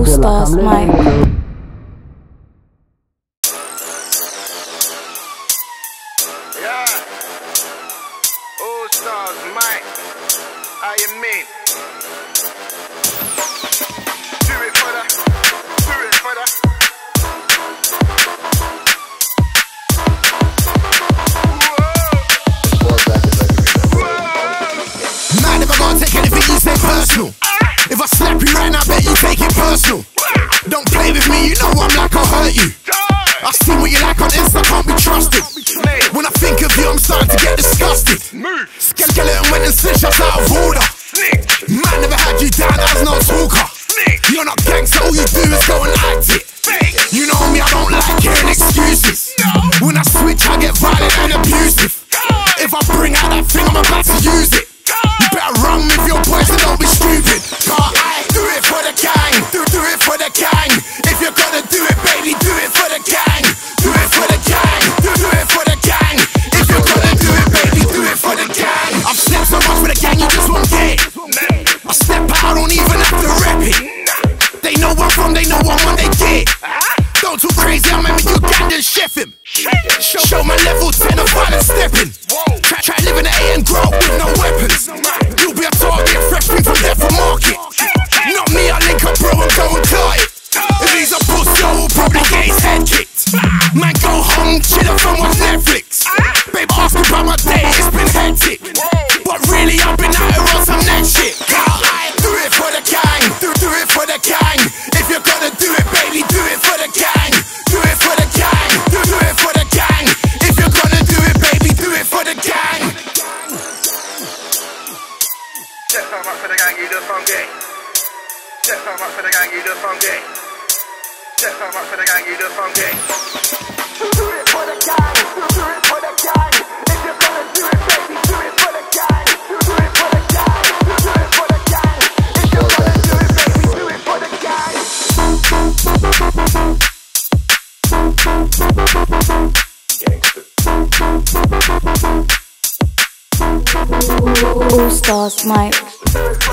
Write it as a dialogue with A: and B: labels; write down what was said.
A: Allstars, mate.
B: Yeah, Allstars, mate. How you mean? Do it for the, do it for the.
C: Man, if I gotta take anything you say personal. If I slap you right now, I bet you take it personal. Don't play with me, you know I'm like I'll hurt you. I see what you like on Insta, can't be trusted. When I think of you, I'm starting to get disgusted. Skeleton went and snitched us out of order. Man, never had you down as no talker. You're not gangster, all you do is go and act it. You know me, I don't like hearing excuses. When I switch, I get violent and abusive. If I bring out that thing, I'm about to use it. You better run with your boys and don't be stupid. I do it for the gang, do it for the gang. If you're gonna do it, baby, do it for the gang. Do it for the gang, do it for the gang. If you're gonna do it, baby, do it for the gang. I've slept so much with the gang, you just won't get it. I step out, I don't even have to rep it. They know where I'm from, they know what one they get. Don't too crazy, I'm aiming you Ugandan chef him. Show my level 10 of violent stepping. Try living an A and grow with no weapons. You'll be a target, fresh thing from there for market. Not me, I link up bro and go and cry it. If he's a pussy, I will probably get his head kicked. Man, go home, chill up and watch Netflix. Babe, ask about my day, it's been hectic. But really, I've been out here on some net shit. I do it for the gang, do it for the gang. If you're gonna do it, baby, do it for the gang. Do it for the gang, do it for the gang. If you're gonna do it, baby, do it for the gang.
B: Set some up for the gang, you just from gay. Set some up for the gang, you just from gay. Set some up for the gang, you just from gay. Do it for the gang, do it for the gang. If you're gonna do it, baby, do it for the gang. Do it for the gang, do it for the gang. If you're gonna do it, baby, do it for the gang.
A: Allstars, mate.